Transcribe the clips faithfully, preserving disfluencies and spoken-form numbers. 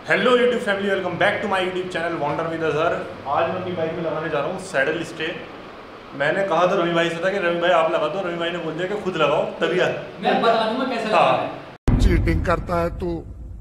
Hello YouTube family, welcome back to my YouTube channel wonder with Azhar. आज मैं अपनी bike में लगाने जा रहा हूँ सैडल स्टे। मैंने कहा था रवि भाई से था कि रवि भाई आप लगा दो, रवि भाई ने बोल दिया कि खुद लगाओ तभी आ मैं बता दूंगा कैसे लगाना है। चीटिंग करता है तू,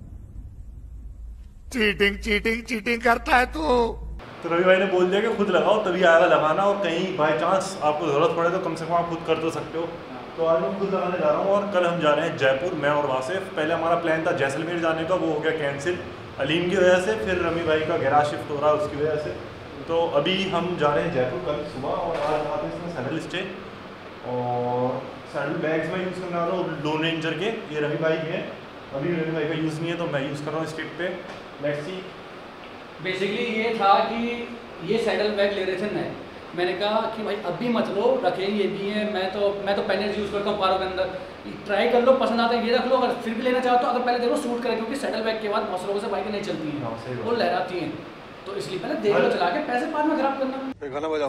चीटिंग चीटिंग चीटिंग करता है तू। तो रवि भाई ने बोल दिया कि खुद लगाओ तभी आएगा लगाना, और कहीं बाई चांस आपको ज़रूरत पड़े तो कम से कम आप खुद कर तो सकते हो। तो आज मैं खुद लगाने जा रहा हूँ और कल हम जा रहे हैं जयपुर, मैं और वासिफ। पहले हमारा प्लान था जैसलमेर जाने का, वो हो गया कैंसिल अलीम की वजह से, फिर रमी भाई का गैराज शिफ्ट हो रहा है उसकी वजह से। तो अभी हम जा रहे हैं जयपुर कल सुबह, और आज आते हैं इसमें सैडल स्टे और सैडल बैग्स में यूज़ करने वाला हूँ लोन रेंजर के। ये रमी भाई के हैं, अभी रमी भाई का यूज़ नहीं है तो मैं यूज़ कर रहा हूँ इस ट्रिप पे। Let's see. बेसिकली ये था कि ये सैडल बैग ले रहे थे नए, मैंने कहा कि भाई अभी मत लो, रखें ये भी है। मैं तो मैं तो पेनेज यूज़ करता हूँ कारों के अंदर, ट्राई कर लो, पसंद आता है ये रख लो, अगर फिर भी लेना चाहते हो अगर पहले देखो सूट करे, क्योंकि सैडल बैग के बाद बहुत लोगों से बाइकें नहीं चलती हैं, वो लहराती हैं, तो इसलिए पहले देख लो चला के, पैसे बाद में खराब करना। गाना बजाओ,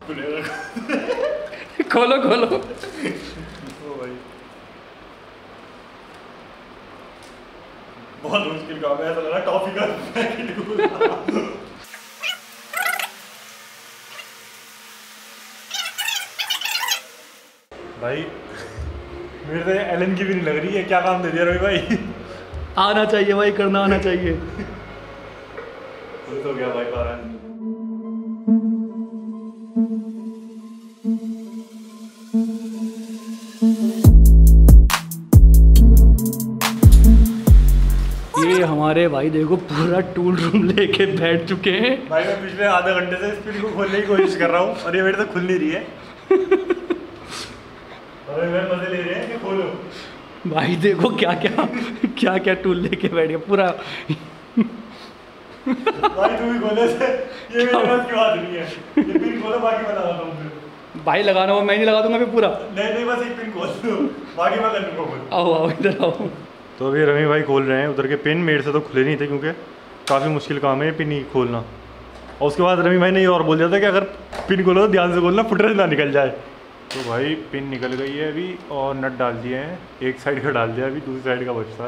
खोलो खोलो। ओ भाई बहुत मुश्किल काम है, ऐसा लग रहा है टॉफी का। भाई मेरे तो एलन की भी नहीं लग रही है, क्या काम दे दिया रवि भाई। आना चाहिए भाई, करना आना चाहिए। खुद हो गया भाई बारह। ये हमारे भाई देखो पूरा टूल रूम लेके बैठ चुके हैं। भाई मैं पिछले आधे घंटे से स्पिन को खोलने की कोशिश कर रहा हूँ और ये मेरे से खुल नहीं रही है। अरे मैं मजे ले रहे हैं कि खोलो। भाई देखो क्या क्या क्या क्या टूल लेके बैठ गया पूरा। भाई तू भी खोले से, ये मेरे पास की बात नहीं है। ये पिन खोलो, बाकी मैं लगाता हूँ फिर। भाई लगाना हो मैं नहीं लगा दूंगा फिर पूरा। नहीं नहीं बस एक पिन खोल दो, बाकी मैं कर दूंगा खुद। आओ आओ इधर आओ। तो अभी रवि भाई खोल रहे हैं उधर के पिन। मेरे से तो खुले नहीं थे क्योंकि काफ़ी मुश्किल काम है ये पिन ही खोलना। और उसके बाद रवि भाई ने ये और बोल दिया था कि अगर पिन खोलो तो ध्यान से खोलना, फुटरेज ना निकल जाए। तो भाई पिन निकल गई है अभी और नट डाल दिए हैं, एक साइड का डाल दिया, अभी दूसरी साइड का बचता है।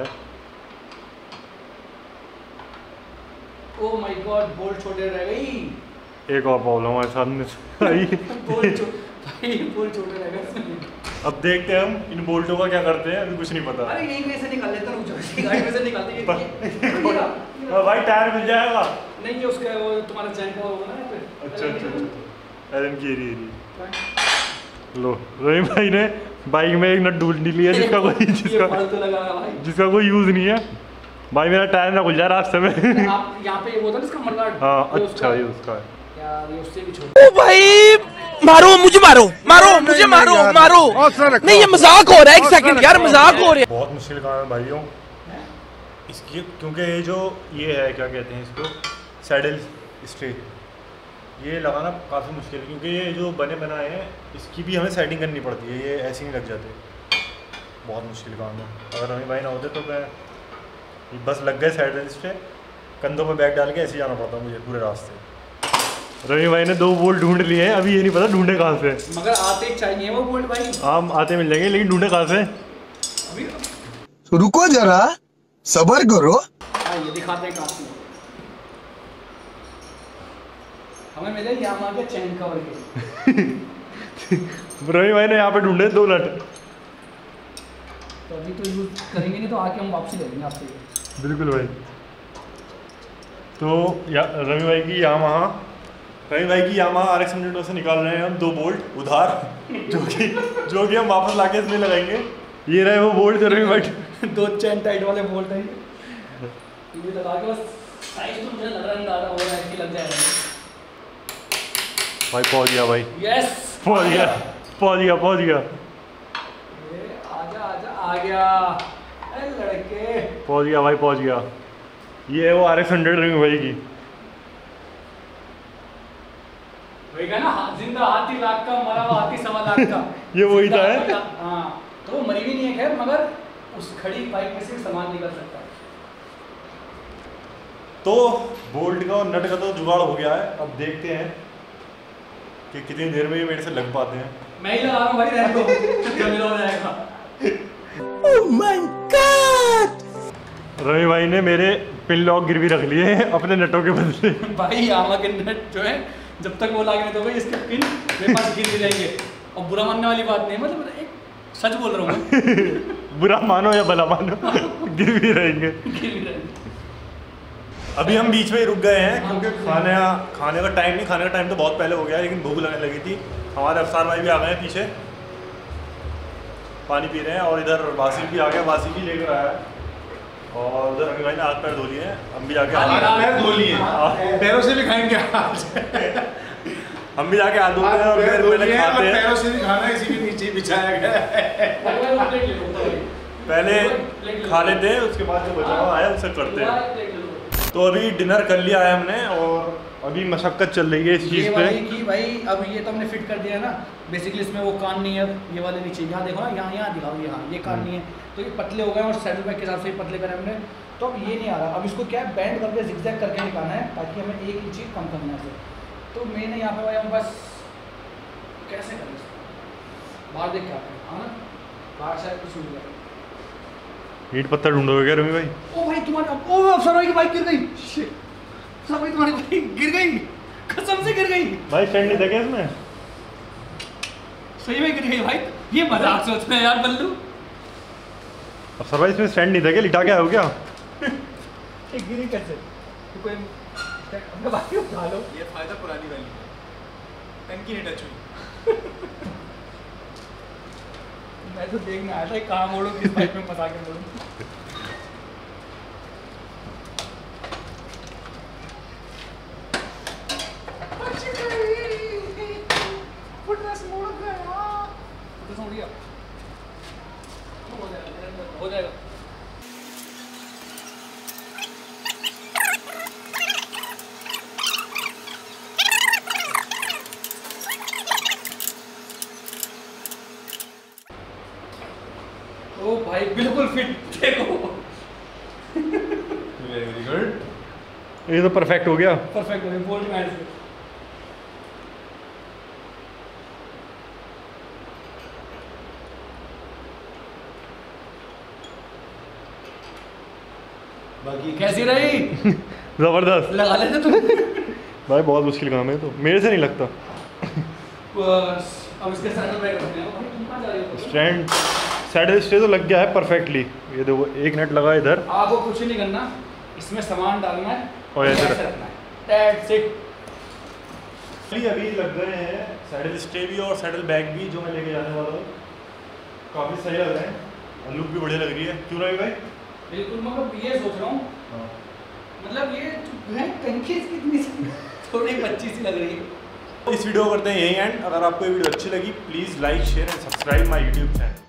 ओह माय गॉड, बोल्ट छोटे रह गई। एक और प्रॉब्लम है सामने से। बोल्ट भाई बोल्ट छोटे रह गए। अब देखते हैं हम इन बोल्टों का क्या करते हैं, अभी कुछ नहीं पता। अरे यहीं में से निकाल लेता हूं, गाड़ी में से निकालते हैं। भाई टायर मिल जाएगा। नहीं ये उसका वो तुम्हारा चैन का होगा ना पे। अच्छा अच्छा अच्छा, एलन की एरिया। लो रवि भाई ने बाइक में एक नट ढूंढ लिया जिसका कोई जिसका लगा भाई, जिसका कोई यूज़ नहीं है। भाई मेरा टायर ना खुल जाए रास्ते में। आप यहाँ पे ये वो था इसका मडगार्ड। हाँ अच्छा ये उसका है यार, ये उससे भी छोटा। ओ भाई मारो मुझे, मारो मारो मुझे, मारो मारो। नहीं ये मजाक हो रहा है, एक सेकंड यार, मजाक हो रहा है। बहुत मुश्किल काम है भाइयों इसकी, क्योंकि ये जो ये है क्या कहते हैं इसको, सैडल स्टे, ये लगाना काफ़ी मुश्किल है क्योंकि ये जो बने बनाए हैं इसकी भी हमें सेटिंग करनी पड़ती है, ये ऐसे नहीं लग जाते। बहुत मुश्किल काम है। अगर रवि भाई ना होते तो मैं बस लग गए सैडल स्टे, कंधों पे बैग डाल के ऐसे जाना पड़ता मुझे पूरे रास्ते। रवि भाई ने दो बोल्ट ढूंढ लिए हैं, अभी ये नहीं पता ढूंढे कहाँ से, मगर आते चाहिए वो बोल्ट भाई। हम आते मिल जाएंगे लेकिन ढूंढे कहाँ से। तो रुको जरा सबर करो। हाँ ये दिखाते हैं कहाँ से हमें मिले, यामा के चैन कवर के। रवि भाई ने यहाँ पे ढूंढे दो नट। तो अभी तो यूज करेंगे नहीं तो आके हम वापसी ले लेंगे आपसे। बिल्कुल भाई। तो या रवि भाई की यामाहा रवि भाई की यामाहा आर एक्स हंड्रेड से निकाल रहे हैं हम दो बोल्ट उधार, जो कि जो कि हम वापस लाके इसमें लगाएंगे। ये रहे वो बोल्ट जो रवि भाई दो चैन टाइट वाले बोल्ट हैं, ये लगा के बस साइज तो मुझे लग रहा है हो रहा है कि लग जाएगा। भाई पहुंच गया भाई, यस पहुंच गया पहुंच गया पहुंच गया आजा आजा आ गया। अरे लड़के पहुंच गया भाई पहुंच गया। ये है वो आर एक्स हंड्रेड रवि भाई की। वही का ना, जिंदा हाथी लाख का, मरा हुआ हाथी सवा लाख का। ये वही था है। हाँ तो वो मरी भी नहीं है खैर, मगर उस खड़ी बाइक में से सामान निकल सकता है। तो बोल्ट का और नट का तो जुगाड़ हो गया है, अब देखते हैं कि कितनी देर में ये मेरे से लग पाते हैं। मैं ही लगा रहा हूँ भाई, रहने दो, जमीला हो जाएगा। Oh my God! रवि भाई ने मेरे पिन लॉक गिरवी रख लिए अपने नटों के बदले। भाई यामा के नट जो है जब तक वो लागे नहीं तो भाई इसके पिन मेरे पास गिर भी जाएंगे। और बुरा मानने वाली बात नहीं, मतलब एक सच बोल रहा हूँ मैं। बुरा मानो या भला मानो गिर भी रहेंगे। गिर भी रहेंगे। अभी हम बीच में ही रुक गए हैं क्योंकि खाने खाने का टाइम नहीं, खाने का टाइम तो बहुत पहले हो गया लेकिन भूख लगने लगी थी। हमारे अफसार भाई भी आ गए हैं पीछे, पानी पी रहे हैं। और इधर वासिफ भी आ गया, वासिफ भी लेकर आया है। और उधर अभी भाई ने हाथ पैर धो लिए हैं, हम भी जाके हाथ पैर धो लिए हैं, पैरों से भी खाएंगे हम भी जाके हाथ धोते हैं और फिर पहले खाते हैं। पैरों से भी खाना इसी के नीचे बिछाया गया है। पहले खा लेते हैं, उसके बाद जो बचा हुआ है उससे करते हैं। तो अभी डिनर कर लिया है हमने और अभी मशक्कत चल रही है इस चीज़ पे कि भाई अब ये तो हमने फिट कर दिया है ना। बेसिकली इसमें वो कान नहीं है, ये वाले नीचे यहाँ देखो ना, यहाँ यहाँ दिखाओ, यहाँ ये कान नहीं है तो ये पतले हो गए और सैडल बैग के हिसाब से पतले करे हमने। तो अब ये नहीं आ रहा, अब इसको क्या है बैंड करके जिगजैग करके निकालना है ताकि हमें एक इंच कम करना है। तो मैंने यहाँ पे भाई हम बस कैसे करें इसको, बाहर देख के आते हैं हाँ ना, बाहर शायद कुछ मिल जाए। ईंट पत्थर ढूंढोगे क्या रवि भाई? ओ भाई तुम्हारी ओ अफसर भाई की बाइक गिर गई। अफसर भाई तुम्हारी बाइक गिर गई, कसम से गिर गई भाई। स्टैंड नहीं था क्या इसमें? सही में गिर गई भाई, ये मजाक सोच रहे हैं यार बल्लू। अफसर भाई इसमें स्टैंड नहीं था क्या, लिटा के आए हो क्या? गिरी कैसे तो कोई अपने बाइक उठा लो, ये फायदा पुरानी वाली है, टंकी नहीं टच हुई। मैं तो देखना आया था कहाँ मोड़ो, किस बाइक में फंसा के मोड़ो। हो जाएगा। ओ भाई बिल्कुल फिट, देखो वेरी गुड, ये तो परफेक्ट हो गया। परफेक्ट हो गया बोल्ट मैच से। बाकी कैसी रही? जबरदस्त लगा लेते तुम भाई, बहुत मुश्किल काम है तो मेरे से नहीं लगता। बस अब इसके सैडल बैग रखते हैं। तुम कहाँ जा रहे हो? स्टैंड सैडल स्टे तो लग गया है परफेक्टली। ये देखो एक नट लगा इधर। आपको कुछ नहीं करना, इसमें सामान डालना है और ऐसे रखना है, दैट्स इट। अभी लग गए हैं सैडल स्टे भी और सैडल बैग भी जो मैं लेके जाने वाला हूँ। काफ़ी सही लग रहे हैं, लुक भी बढ़िया लग रही है। क्यों रवि भाई? बिल्कुल, मतलब ये सोच रहा हूँ मतलब ये है टंकी कितनी थोड़ी बच्ची सी लग रही है। इस वीडियो को करते हैं यही एंड। अगर आपको ये वीडियो अच्छी लगी please like share and subscribe my YouTube channel.